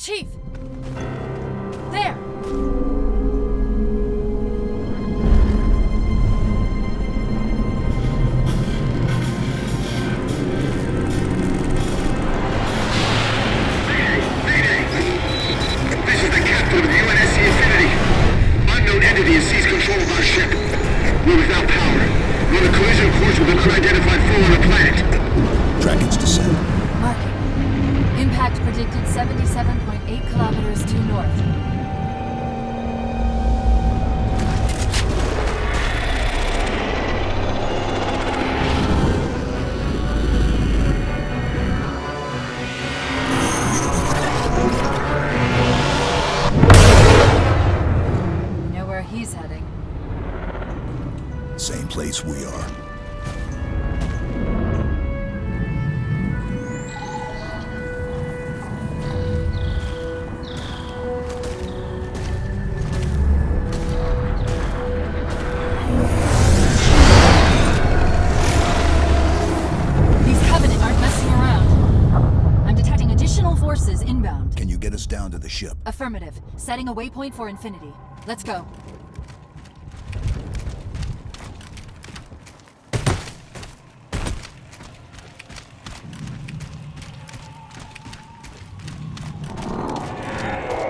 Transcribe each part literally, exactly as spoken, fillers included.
Chief! There! Entity has seized control of our ship. We're without power. We're on a collision course with an unidentified foe on the planet. Track its descent. Marking. Impact predicted seventy-seven point eight kilometers due north. He's heading. Same place we are. These Covenant aren't messing around. I'm detecting additional forces inbound. Can you get us down to the ship? Affirmative. Setting a waypoint for Infinity. Let's go.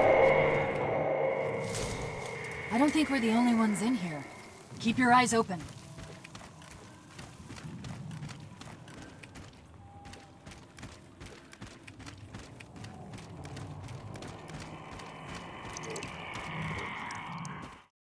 I don't think we're the only ones in here. Keep your eyes open.